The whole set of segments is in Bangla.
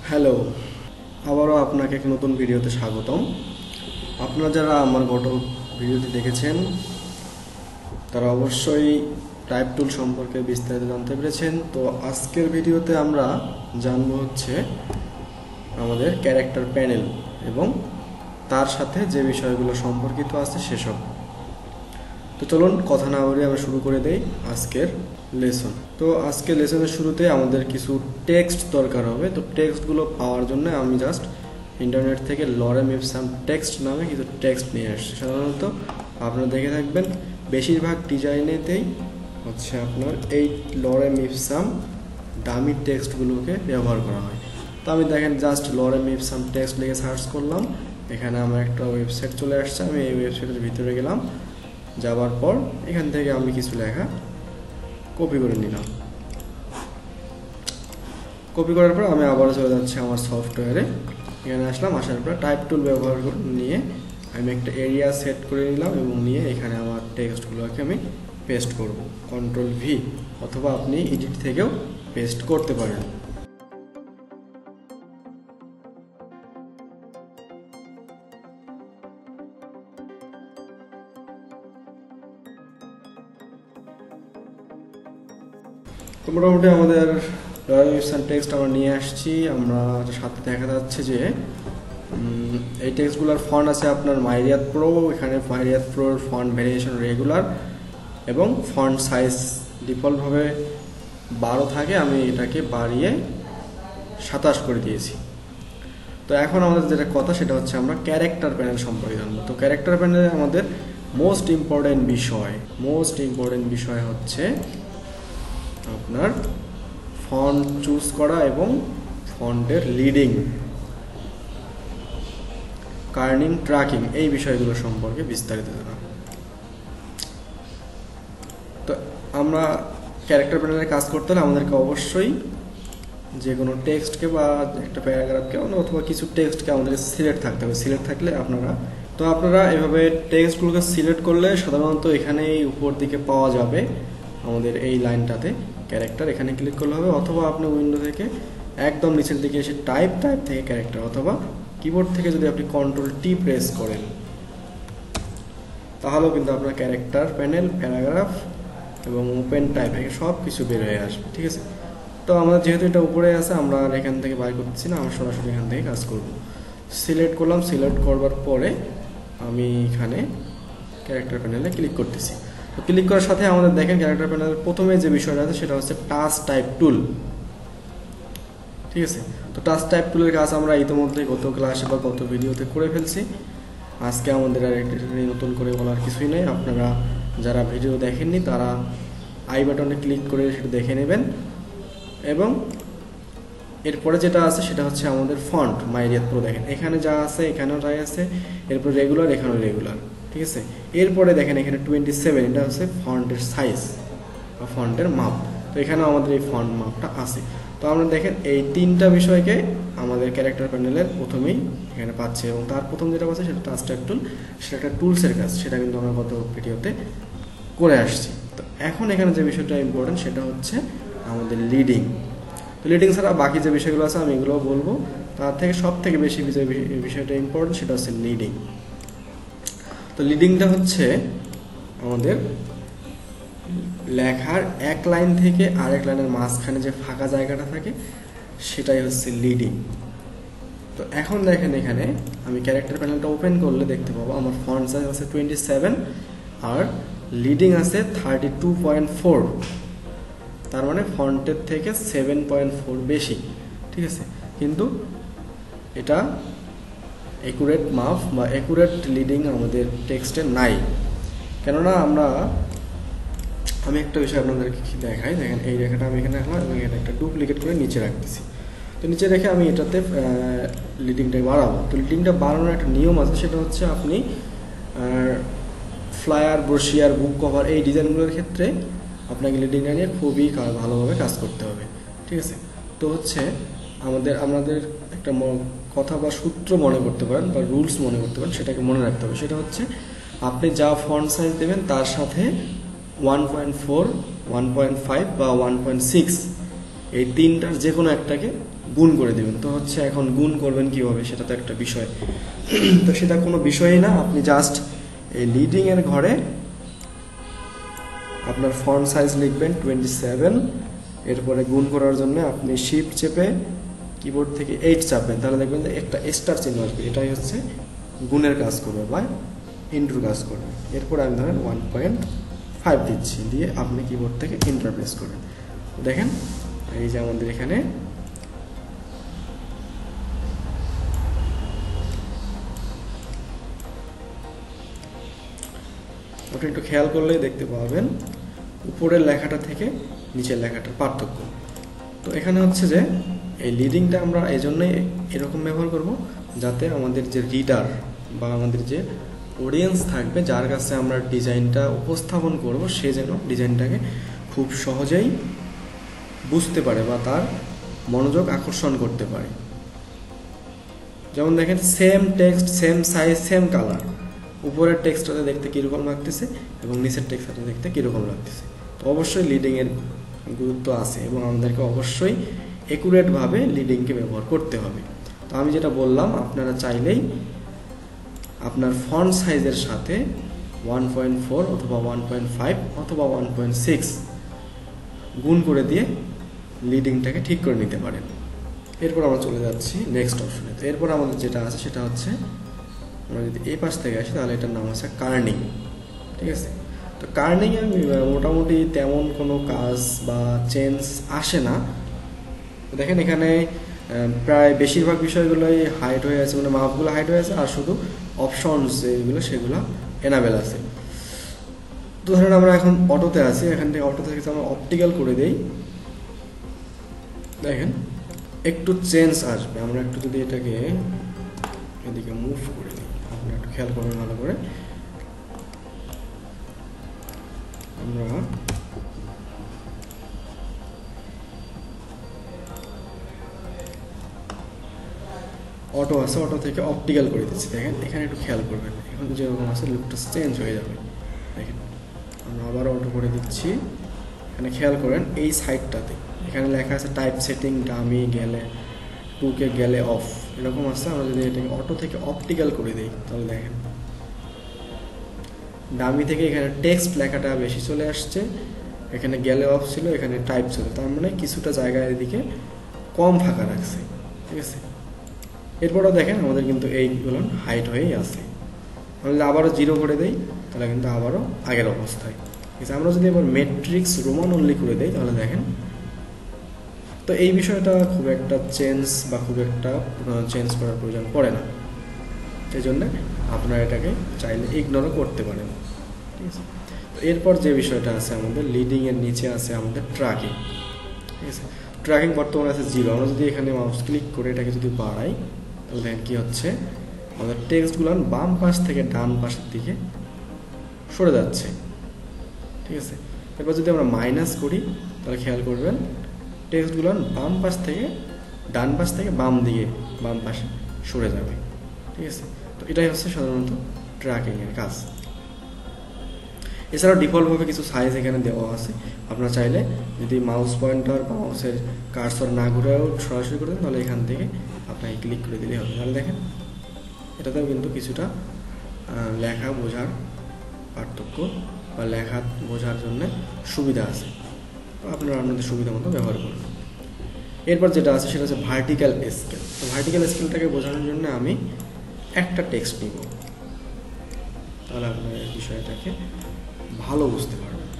হ্যালো, আবারও আপনাকে এক নতুন ভিডিওতে স্বাগতম। আপনারা যারা আমার গত ভিডিওটি দেখেছেন তারা অবশ্যই টাইপ টুল সম্পর্কে বিস্তারিত জানতে পেরেছেন। তো আজকের ভিডিওতে আমরা জানবো হচ্ছে আমাদের ক্যারেক্টার প্যানেল এবং তার সাথে যে বিষয়গুলো সম্পর্কিত আছে সেসব। তো চলুন কথা না বলে আমরা শুরু করে দেই আজকের লেসন। তো আজকের লেসনের শুরুতে আমাদের কিছু টেক্সট দরকার হবে। তো টেক্সটগুলো পাওয়ার জন্য আমি জাস্ট ইন্টারনেট থেকে লরেম ইপসাম টেক্সট নামে কিছু টেক্সট নিয়ে আসছি। সাধারণত আপনারা দেখে থাকবেন বেশিরভাগ ডিজাইনেতেই হচ্ছে আপনার এই লরেম ইপসাম ডামি টেক্সটগুলোকে ব্যবহার করা হয়। তো আমি দেখেন জাস্ট লরেম ইপসাম টেক্সট লিখে সার্চ করলাম, এখানে আমার একটা ওয়েবসাইট চলে আসছে। আমি এই ওয়েবসাইটের ভিতরে গেলাম, যাওয়ার পর এখান থেকে আমি কিছু লেখা কপি করে নিলাম। কপি করার পর আমি আবার চলে যাচ্ছি আমার সফটওয়্যারে। এখানে আসলাম, আসার পর টাইপ টুল ব্যবহার নিয়ে আমি একটা এরিয়া সেট করে নিলাম এবং নিয়ে এখানে আমার টেক্সটগুলোকে আমি পেস্ট করব। কন্ট্রোল ভি, অথবা আপনি এডিট থেকেও পেস্ট করতে পারেন। তো মোটামুটি আমাদের টেক্সট আমরা নিয়ে আসছি। আমরা সাথে দেখা যাচ্ছে যে এই টেক্সটগুলোর ফন্ট আছে আপনার মাইরিয়াত প্রো। এখানে মাইরিয়াত প্রোর ফন্ট ভেরিয়েশন রেগুলার এবং ফন্ট সাইজ ডিফল্টভাবে 12 থাকে। আমি এটাকে বাড়িয়ে 27 করে দিয়েছি। তো এখন আমাদের যেটা কথা সেটা হচ্ছে আমরা ক্যারেক্টার প্যানেল সম্পর্কে জানবো। তো ক্যারেক্টার প্যানেলে আমাদের মোস্ট ইম্পর্টেন্ট বিষয় হচ্ছে আপনার ফন্ট চুজ করা এবং ফন্টের লিডিং, কার্নিং, ট্র্যাকিং, এই বিষয়গুলো সম্পর্কে বিস্তারিত জানা। তো আমরা ক্যারেক্টার প্যানেলে কাজ করতে হলে আমাদেরকে অবশ্যই যে কোনো টেক্সটকে বা একটা প্যারাগ্রাফকে অথবা কিছু টেক্সটকে আমাদেরকে সিলেক্ট থাকতে হবে। সিলেক্ট থাকলে আপনারা এভাবে টেক্সটগুলোকে সিলেক্ট করলে সাধারণত এখানেই উপর দিকে পাওয়া যাবে আমাদের এই লাইনটাতে ক্যারেক্টার। এখানে ক্লিক করলে হবে, অথবা আপনি উইন্ডো থেকে একদম নিচের দিকে এসে টাইপ থেকে ক্যারেক্টার, অথবা কিবোর্ড থেকে যদি আপনি কন্ট্রোল টি প্রেস করেন তাহলেও কিন্তু আপনার ক্যারেক্টার প্যানেল, প্যারাগ্রাফ এবং ওপেন টাইপ সব কিছু বের হয়ে আসবে। ঠিক আছে, তো আমাদের যেহেতু এটা উপরে আছে আমরা আর এখান থেকে বাইর করতেছি না, আমরা সরাসরি এখান থেকে কাজ করব। সিলেক্ট করলাম, সিলেক্ট করবার পরে আমি এখানে ক্যারেক্টার প্যানেলে ক্লিক করতেছি। তো ক্লিক করার সাথে আমাদের দেখেন ক্যারেক্টার প্যানেলের প্রথমে যে বিষয়টা আছে সেটা হচ্ছে টাচ টাইপ টুল। ঠিক আছে, তো টাচ টাইপ টুলের কাজ আমরা ইতিমধ্যে গত ক্লাসে বা গত ভিডিওতে করে ফেলছি। আজকে আমাদের আর নতুন করে বলার কিছুই নেই। আপনারা যারা ভিডিও দেখেননি তারা আই বাটনে ক্লিক করে সেটা দেখে নেবেন। এবং এরপরে যেটা আছে সেটা হচ্ছে আমাদের ফন্ট মাইরিয়াত প্রো। দেখেন এখানে যা আছে এখানেও তাই আছে, এরপর রেগুলার, এখানেও রেগুলার। ঠিক আছে, এরপরে দেখেন এখানে 27, এটা হচ্ছে ফন্টের সাইজ বা ফন্টের মাপ। তো এখানেও আমাদের এই ফন্ট মাপটা আছে। তো আমরা দেখেন এই তিনটা বিষয়কে আমাদের ক্যারেক্টার প্যানেলের প্রথমেই এখানে পাচ্ছে, এবং তার প্রথম যেটা পাচ্ছে সেটা টাচ টাইপ টুল। সেটা একটা টুলসের কাজ, সেটা কিন্তু আমরা গত ভিডিওতে করে আসছি। তো এখন এখানে যে বিষয়টা ইম্পর্টেন্ট সেটা হচ্ছে আমাদের লিডিং। তো লিডিং ছাড়া বাকি যে বিষয়গুলো আছে আমি এগুলোও বলবো, তার থেকে সব থেকে বেশি বিষয়টা ইম্পর্টেন্ট সেটা হচ্ছে লিডিং। তো লিডিংটা হচ্ছে আমাদের লেখার এক লাইন থেকে আরেক লাইনের মাঝখানে যে ফাঁকা জায়গাটা থাকে সেটাই হচ্ছে লিডিং। তো এখন দেখেন এখানে আমি ক্যারেক্টার প্যানেলটা ওপেন করলে দেখতে পাবো আমার ফন্ট সাইজ আছে 27 আর লিডিং আছে 32.4। তার মানে ফন্টের থেকে 7.4 বেশি। ঠিক আছে, কিন্তু এটা অ্যাকুরেট মাপ বা অ্যাকুরেট লিডিং আমাদের টেক্সটে নাই। কেননা আমি একটা বিষয় আপনাদেরকে দেখাই। দেখেন এই রেখাটা আমি এখানে রাখলাম এবং এটা একটা ডুপ্লিকেট করে নিচে রাখতেছি। তো নিচে রেখে আমি এটাতে লিডিংটা বাড়াবো। তো লিডিংটা বাড়ানোর একটা নিয়ম আছে, সেটা হচ্ছে আপনি ফ্লায়ার, ব্রোশিয়ার, বুক কভার এই ডিজাইনগুলোর ক্ষেত্রে আপনাকে লিডিংটা নিয়ে খুবই ভালোভাবে কাজ করতে হবে। ঠিক আছে, তো হচ্ছে আমাদের একটা কথা বা সূত্র মনে করতে পারেন বা রুলস মনে করতে পারেন, সেটাকে মনে রাখতে হবে। সেটা হচ্ছে আপনি যা ফন্ট সাইজ দেবেন তার সাথে 1.4, 1.5 বা 1.6 এই তিনটার যে কোনো একটাকে গুণ করে দেবেন। তো হচ্ছে এখন গুণ করবেন কীভাবে, সেটা তো একটা বিষয়। তো সেটা কোনো বিষয়ই না, আপনি জাস্ট এই লিডিংয়ের ঘরে আপনার ফন্ট সাইজ লিখবেন 27, এরপরে গুণ করার জন্য আপনি শিফট চেপে কিবোর্ড থেকে 8 চাপবেন, তাহলে দেখবেন যে একটা স্টার চিহ্ন আসবে, এটাই হচ্ছে গুণের কাজ করবে বা ইন্টুর কাজ করবে। এরপর আমি ধরেন 1.5 দিচ্ছি, দিয়ে আপনি কিবোর্ড থেকে এন্টার প্রেস করবেন। দেখেন এই যে আমাদের এখানে আপনি একটু খেয়াল করলেই দেখতে পাবেন উপরের লেখাটা থেকে নিচের লেখাটার পার্থক্য। তো এখানে হচ্ছে যে এই লিডিংটা আমরা এই জন্যই এরকম ব্যবহার করব, যাতে আমাদের যে রিডার বা আমাদের যে অডিয়েন্স থাকবে, যার কাছে আমরা ডিজাইনটা উপস্থাপন করব, সে যেন ডিজাইনটাকে খুব সহজেই বুঝতে পারে বা তার মনোযোগ আকর্ষণ করতে পারে। যেমন দেখেন same text, same size, same colour, উপরের টেক্সটটাতে দেখতে কীরকম লাগতেছে এবং নিচের টেক্সটটাতে দেখতে কীরকম লাগতেছে। তো অবশ্যই লিডিংয়ের গুরুত্ব আছে এবং আমাদেরকে অবশ্যই অ্যাকুরেটভাবে লিডিংকে ব্যবহার করতে হবে। তো আমি যেটা বললাম, আপনারা চাইলেই আপনার ফন্ট সাইজের সাথে 1.4 অথবা 1.5 অথবা 1.6 গুণ করে দিয়ে লিডিংটাকে ঠিক করে নিতে পারেন। এরপর আমরা চলে যাচ্ছি নেক্সট অপশনে। তো এরপর আমাদের যেটা আছে সেটা হচ্ছে, আমরা যদি এই পাশ থেকে আসি তাহলে এটার নাম হচ্ছে কার্নিং। ঠিক আছে, তো কার্নিংয়ে মোটামুটি তেমন কোনো কাজ বা চেঞ্জ আসে না। দেখেন এখানে প্রায় বেশিরভাগ বিষয়গুলোই হাইড হয়ে আছে, মানে মাপগুলো হাইড হয়ে আছে, আর শুধু অপশনস যেগুলো সেগুলো এনাবেল আছে। তো ধরেন আমরা এখন অটোতে আছি, এখান থেকে অটো থেকে আমরা অপটিক্যাল করে দেই, দেখেন একটু চেঞ্জ আসবে। আমরা একটু যদি এটাকে এদিকে মুভ করে দিই, আপনি একটু খেয়াল করবেন ভালো করে। আমরা অটো আছে, অটো থেকে অপটিক্যাল করে দিচ্ছি। দেখেন এখানে একটু খেয়াল করবেন, এখন যেরকম আছে লুকটা চেঞ্জ হয়ে যাবে। দেখেন আমরা আবার অটো করে দিচ্ছি, এখানে খেয়াল করেন এই সাইডটাতে এখানে লেখা আছে টাইপ সেটিং ডামি গেলে 2K গেলে অফ, এরকম আছে। আমরা যদি এটাকে অটো থেকে অপটিক্যাল করে দিই তাহলে দেখেন ডামি থেকে এখানে টেক্সট লেখাটা বেশি চলে আসছে, এখানে গেলে অফ ছিল, এখানে টাইপ ছিল, তার মানে কিছুটা জায়গায় এদিকে কম ফাঁকা রাখছে। ঠিক আছে, এরপরও দেখেন আমাদের কিন্তু এইগুলো হাইট হয়েই আছে। আমরা যদি আবারও 0 করে দেই তাহলে কিন্তু আবারও আগের অবস্থায়। ঠিক আছে, আমরা যদি এবার ম্যাট্রিক্স রোমান অনলি করে দেই তাহলে দেখেন, তো এই বিষয়টা খুব একটা চেঞ্জ বা খুব একটা চেঞ্জ করার প্রয়োজন পড়ে না। সেই জন্য আপনারা এটাকে চাইলে ইগনোরও করতে পারেন। ঠিক আছে, তো এরপর যে বিষয়টা আছে আমাদের লিডিংয়ের নিচে আছে আমাদের ট্র্যাকিং। ঠিক আছে, ট্র্যাকিং বর্তমানে আছে 0। আমরা যদি এখানে মাউস ক্লিক করে এটাকে যদি বাড়াই তাহলে দেখেন কী হচ্ছে, আমাদের টেক্সটগুলো বাম পাশ থেকে ডান পাশের দিকে সরে যাচ্ছে। ঠিক আছে, এরপর যদি আমরা মাইনাস করি তাহলে খেয়াল করবেন টেক্সটগুলো বাম পাশ থেকে ডান পাশ থেকে বাম দিকে বাম পাশে সরে যাবে। ঠিক আছে, তো এটাই হচ্ছে সাধারণত ট্র্যাকিংয়ের কাজ। এছাড়াও ডিফল্টভাবে কিছু সাইজ এখানে দেওয়া আছে, আপনারা চাইলে যদি মাউস পয়েন্টার বা মাউসের কার্সর না ঘুরেও সরাসরি করে দেন তাহলে এখান থেকে আপনাকে ক্লিক করে দিলেই হবে। তাহলে দেখেন এটাতেও কিন্তু কিছুটা লেখা বোঝার পার্থক্য বা লেখা বোঝার জন্য সুবিধা আছে, আপনারা আপনাদের সুবিধা মতো ব্যবহার করুন। এরপর যেটা আছে সেটা হচ্ছে ভার্টিক্যাল স্কেল। তো ভার্টিক্যাল স্কেলটাকে বোঝানোর জন্য আমি একটা টেক্সট নিব, তাহলে আপনারা এই বিষয়টাকে ভালো বুঝতে পারবেন।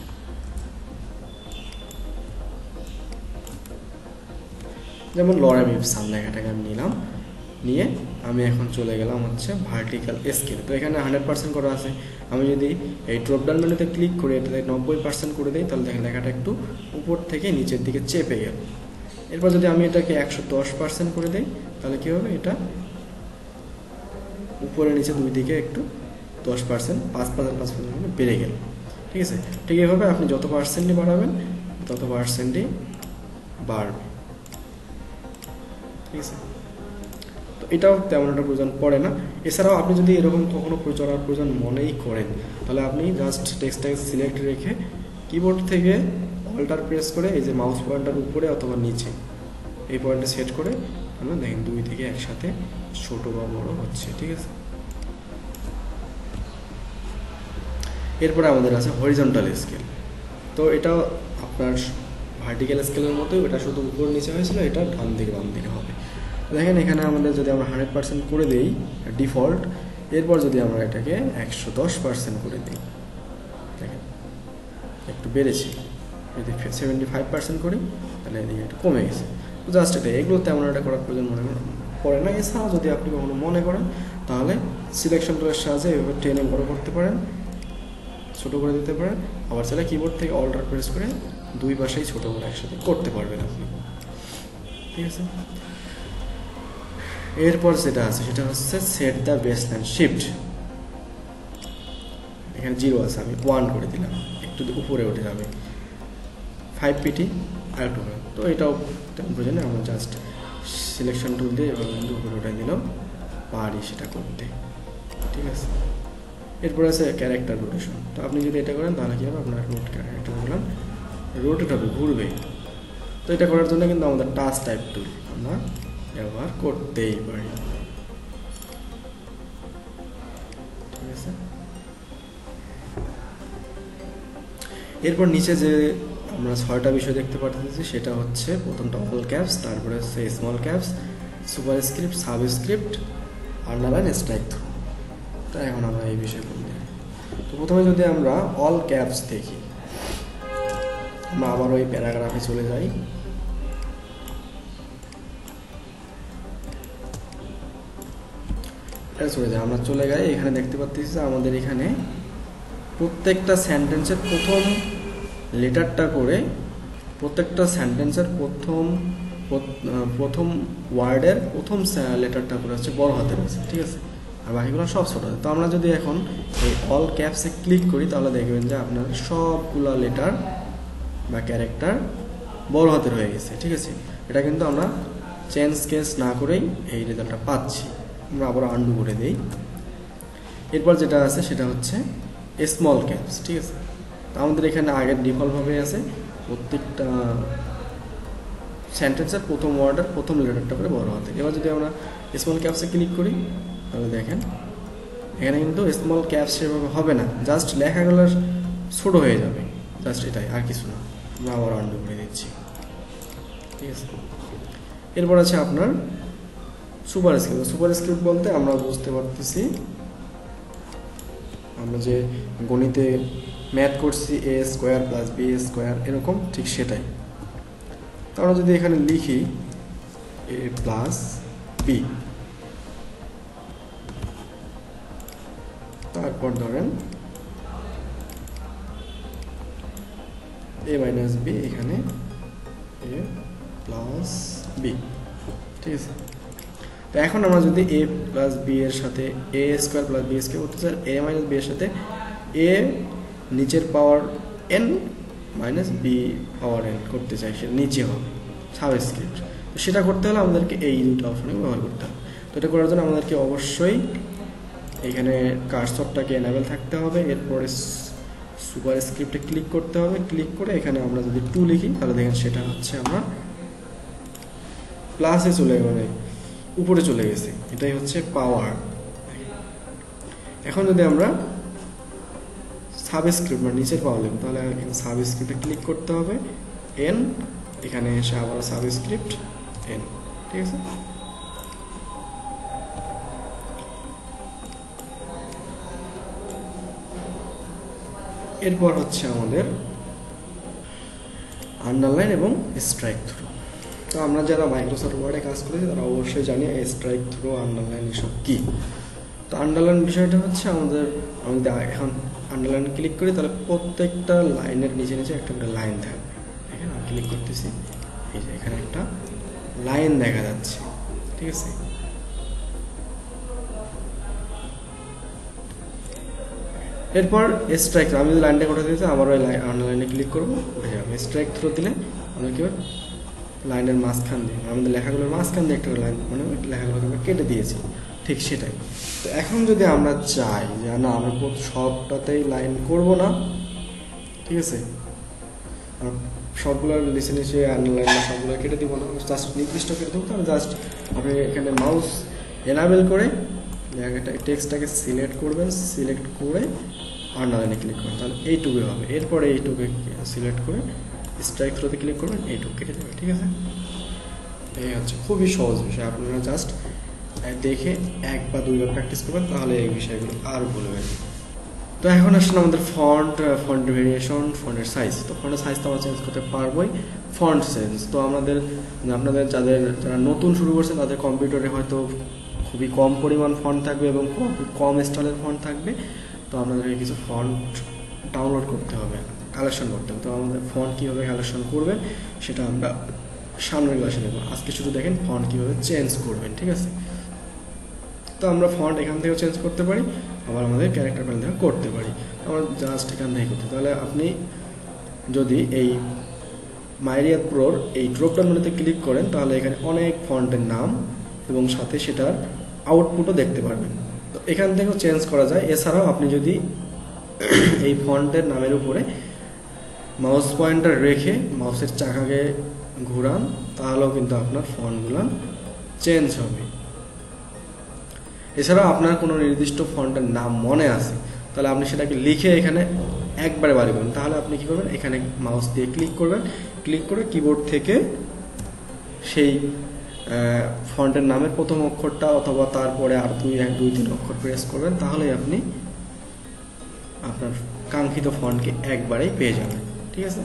যেমন লরেম ইপসাম লেখাটাকে আমি নিলাম, নিয়ে আমি এখন চলে গেলাম হচ্ছে ভার্টিক্যাল স্কেল। তো এখানে 100% করা আছে, আমি যদি এই ড্রপডাউন মেনুতে ক্লিক করে এটাতে 90% করে দিই তাহলে দেখেন লেখাটা একটু উপর থেকে নিচের দিকে চেপে গেল। এরপর যদি আমি এটাকে 110% করে দিই তাহলে কী হবে, এটা উপরে নিচে দুই দিকে একটু 10% 5% বেড়ে গেল। ঠিক আছে, ঠিক এভাবে আপনি যত পার্সেন্টই বাড়াবেন তত পার্সেন্টই বাড়বে। ঠিক আছে, তো এটাও তেমন একটা প্রয়োজন পড়ে না। এছাড়াও আপনি যদি এরকম কখনো প্রয়োজন মনেই করেন তাহলে আপনি জাস্ট টেক্সটটাকে সিলেক্ট রেখে কিবোর্ড থেকে অল্টার প্রেস করে এই যে মাউস পয়েন্টার উপরে অথবা নিচে এই পয়েন্টে সেট করে আমরা দেখেন দুই থেকে একসাথে ছোট বা বড় হচ্ছে, ঠিক আছে। এরপরে আমাদের আছে হরিজন্টাল স্কেল। তো এটা আপনার ভার্টিক্যাল স্কেলের মতো, এটা শুধু উপর নিচে হয়েছিল, এটা ডান দিকে বাম দিকে হবে। দেখেন এখানে আমাদের যদি আমরা 100% করে দিই ডিফল্ট, এরপর যদি আমরা এটাকে 110% করে দিই, দেখেন একটু বেড়েছে। যদি 75% করি তাহলে এদিকে একটু কমে গেছে। তো জাস্ট এটা, এগুলো তেমন একটা করার প্রয়োজন মনে পড়ে না। এছাড়াও যদি আপনি কখনো মনে করেন তাহলে সিলেকশন টুলের সাহায্যে এভাবে টেনে বড় করতে পারেন, ছোটো করে দিতে পারেন। আবার চাইলে কিবোর্ড থেকে অল্টার প্রেস করে দুই পাশেই ছোটো করে একসাথে করতে পারবেন আপনি, ঠিক আছে। এরপর যেটা আছে সেটা হচ্ছে সেট দ্য বেসলাইন শিফট। এখানে 0 আছে, আমি 1 করে দিলাম, একটু উপরে উঠে যাবে 5 pt আর একটু। তো এটাও তেমন প্রয়োজন নেই, আমরা জাস্ট সিলেকশন টুল দিয়ে এভাবে উপরে উঠে দিলাম, পারি সেটা করতে, ঠিক আছে। এরপর আছে ক্যারেক্টার রোটেশন। তো আপনি যদি এটা করেন তাহলে কী হবে, আপনার ক্যারেক্টার বললাম রোটেট হবে, ঘুরবে। তো এটা করার জন্য কিন্তু আমাদের টাচ টাইপ টুল আমরা ব্যবহার করতেই পারি, ঠিক আছে। এরপর নিচে যে আমরা 6টা বিষয় দেখতে পাচ্ছি সেটা হচ্ছে প্রথমটা অল ক্যাপস, তারপরে হচ্ছে small caps, superscript, subscript, underline, strike through. তো এখন আমরা এই বিষয়গুলো দেখি। তো প্রথমে যদি আমরা অল ক্যাপস দেখি, আমরা আবার ওই প্যারাগ্রাফে চলে যাই। আমরা চলে যাই, এখানে দেখতে পাচ্ছি যে আমাদের এখানে প্রত্যেকটা সেন্টেন্সের প্রথম লেটারটা করে, প্রত্যেকটা সেন্টেন্সের প্রথম ওয়ার্ডের প্রথম লেটারটা করে হচ্ছে বড় হাতের আছে, ঠিক আছে। আর বাকিগুলো সব ছোট হাতে। তো আমরা যদি এখন এই অল ক্যাপসে ক্লিক করি তাহলে দেখবেন যে আপনার সবগুলো লেটার বা ক্যারেক্টার বড় হাতের হয়ে গেছে, ঠিক আছে। এটা কিন্তু আমরা চেঞ্জ কেস না করেই এই রেজাল্টটা পাচ্ছি। আমরা আবার আন্ডু করে দিই। এরপর যেটা আছে সেটা হচ্ছে স্মল ক্যাপস, ঠিক আছে। তো আমাদের এখানে আগের ডিফল্টভাবে আছে প্রত্যেকটা সেন্টেন্সের প্রথম ওয়ার্ডের প্রথম লেটারটা করে বড় হাতে। এবার যদি আমরা স্মল ক্যাপসে ক্লিক করি তাহলে দেখেন এখানে কিন্তু স্মল ক্যাপস সেভাবে হবে না, জাস্ট লেখাগুলো ছোট হয়ে যাবে, জাস্ট এটাই, আর কিছু না। আমরা আবার আন্ডু করে দিচ্ছি, ঠিক আছে। এরপর আছে আপনার সুপারস্ক্রিপ্ট। সুপারস্ক্রিপ্ট বলতে আমরা বুঝতে পারতেছি আমরা যে গণিতে ম্যাথ করছি a square plus b square, এরকম ঠিক সেটাই। তো আমরা যদি এখানে লিখি a প্লাস b, তারপর ধরেন a মাইনাস b, এখানে a প্লাস b, ঠিক আছে। তো এখন আমরা যদি a প্লাস b এর সাথে a square plus b square করতে চাই, a মাইনাস b এর সাথে a নিচের power n minus b power n করতে চাই, সেটা নিচে হবে সাবস্ক্রিপ্ট। তো সেটা করতে হলে আমাদেরকে এই দুটো অপশনে ব্যবহার করতে হবে। তো এটা করার জন্য আমাদেরকে অবশ্যই এখানে কার্সরটাকে এনেবল থাকতে হবে। এরপরে সুপারস্ক্রিপ্টে ক্লিক করতে হবে, ক্লিক করে এখানে আমরা যদি 2 লিখি তাহলে দেখেন সেটা হচ্ছে আমরা প্লাসে চলে গেলে উপরে চলে গেছে, এটাই হচ্ছে পাওয়ার। এখন যদি আমরা সাবস্ক্রিপ্ট মানে নিচের পাওয়ার লিখব তাহলে এখানে সাবস্ক্রিপ্টে ক্লিক করতে হবে, n, এখানে এসে আবার সাবস্ক্রিপ্ট n, ঠিক আছে। এরপর হচ্ছে আমাদের আন্ডারলাইন এবং স্ট্রাইক থ্রু। তো আমরা যারা মাইক্রোসফট ওয়ার্ডে কাজ করেছি তারা অবশ্যই জানি স্ট্রাইক থ্রু, আন্ডারলাইন এসব কী। তো আন্ডারলাইন বিষয়টা হচ্ছে আমাদের এখন আন্ডারলাইন ক্লিক করি তাহলে প্রত্যেকটা লাইনের নিচে নিচে একটা করে লাইন থাকবে। এখানে আমি ক্লিক করতেছি, এই যে এখানে একটা লাইন দেখা যাচ্ছে, ঠিক আছে। এরপর স্ট্রাইক থ্রু, আমি যদি লাইনটা কোথায় দিয়েছি আবার ওই আন্ডারলাইনে ক্লিক করবো, উঠে যাবে। স্ট্রাইক থ্রু দিলে আমরা কি লাইনের মাঝখান দিয়ে, আমাদের লেখাগুলোর মাঝখান দিয়ে একটা লাইন, মানে লেখাগুলোকে আমরা কেটে দিয়েছি, ঠিক সেটাই। তো এখন যদি আমরা চাই যে না আমরা সবটাতেই লাইন করব না, ঠিক আছে, সবগুলো নিচে আনলাইন বা সবগুলো কেটে দিব না, জাস্ট নির্দিষ্ট কেটে দেবো। তাহলে জাস্ট আপনি এখানে মাউস এনাবেল করে টেক্সটটাকে সিলেক্ট করবেন, সিলেক্ট করে আন্ডারলাইনে ক্লিক করবেন, তাহলে এইটুকুই হবে। এরপরে এইটুকু সিলেক্ট করে স্ট্রাইক থ্রোতে ক্লিক করবেন, এইটুকু কেটে দেবে। ঠিক আছে, এই হচ্ছে খুবই সহজ বিষয়। আপনারা জাস্ট দেখে 1 বা 2 বার প্র্যাকটিস করবেন, তাহলে এই বিষয়গুলো আর ভুলবেন। তো এখন আসলে আমাদের ফন্ট ভেরিয়েশন, ফন্টের সাইজ। তো ফন্টের সাইজ তো আমরা চেঞ্জ করতে পারবোই। ফন্ট সাইজ তো আপনাদের যারা নতুন শুরু করছেন তাদের কম্পিউটারে হয়তো খুবই কম পরিমাণ ফন্ট থাকবে এবং কম স্টাইলের ফন্ট থাকবে। তো আপনাদেরকে কিছু ফন্ট ডাউনলোড করতে হবে, কালেকশন করতে হবে। তো আমাদের ফন্ট কীভাবে কালেকশন করবেন সেটা আমরা সামনের ক্লাসে দেখব। আজকে শুধু দেখেন ফন্ট কীভাবে চেঞ্জ করবেন। ঠিক আছে, তো আমরা ফন্ট এখান থেকেও চেঞ্জ করতে পারি, আবার আমাদের ক্যারেক্টার প্যানেল থেকে করতে পারি। আমরা জাস্ট এখান থেকে করতে, তাহলে আপনি যদি এই মাইরিয়াদ প্রোর এই ড্রপডাউন মেনুতে ক্লিক করেন, তাহলে এখানে অনেক ফন্টের নাম এবং সাথে সেটার আউটপুটও দেখতে পারবেন। তো এখান থেকেও চেঞ্জ করা যায়। এছাড়াও আপনি যদি এই ফন্টের নামের উপরে মাউস পয়েন্টার রেখে মাউসের চাকাকে ঘুরান, তাহলেও কিন্তু আপনার ফন্টগুলো চেঞ্জ হবে। এছাড়াও আপনার কোনো নির্দিষ্ট ফন্টের নাম মনে আছে, তাহলে আপনি সেটাকে লিখে এখানে একবারে বাড়ি করবেন। তাহলে আপনি কী করবেন, এখানে মাউস দিয়ে ক্লিক করবেন, ক্লিক করে কিবোর্ড থেকে সেই ফন্টের নামের প্রথম অক্ষরটা অথবা তারপরে আর 2-3 অক্ষর প্রেস করবেন, তাহলেই আপনি আপনার কাঙ্ক্ষিত ফন্টকে একবারেই পেয়ে যাবেন। ঠিক আছে,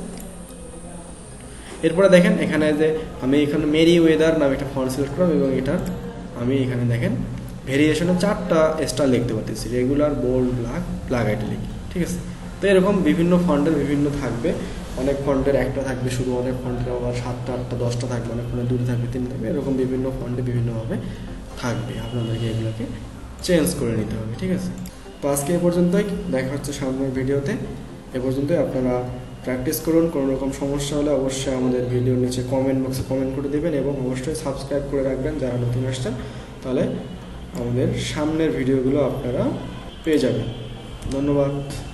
এরপরে দেখেন এখানে যে আমি এখানে মেরি ওয়েদার নামে একটা ফন্ট সিলেক্ট করলাম এবং এটা আমি এখানে দেখেন ভেরিয়েশনে 4টা স্টাইল লিখতে পারতেছি, রেগুলার, বোল্ড, ব্ল্যাক আইটালিক। ঠিক আছে, তো এরকম বিভিন্ন ফন্টের বিভিন্ন থাকবে। অনেক ফন্টের একটা থাকবে শুধু, অনেক ফন্টের আবার 7টা, 8টা, 10টা থাকবে, অনেক ফন্টের 2টা থাকবে, 3টা থাকবে, এরকম বিভিন্ন ফন্টে বিভিন্নভাবে থাকবে। আপনাদেরকে এগুলোকে চেঞ্জ করে নিতে হবে। ঠিক আছে, তো আজকে এ পর্যন্তই, দেখা হচ্ছে সামনের ভিডিওতে। এ পর্যন্তই, আপনারা প্র্যাকটিস করুন। কোনো রকম সমস্যা হলে অবশ্যই আমাদের ভিডিওর নিচে কমেন্ট বক্সে কমেন্ট করে দেবেন এবং অবশ্যই সাবস্ক্রাইব করে রাখবেন যারা নতুন আসছেন, তাহলে আমাদের সামনের ভিডিওগুলো আপনারা পেয়ে যাবেন। ধন্যবাদ।